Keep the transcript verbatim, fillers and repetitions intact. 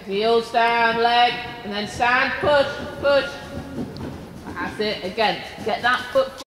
Heels down, leg, and then stand, push, push. That's it. Again, get that foot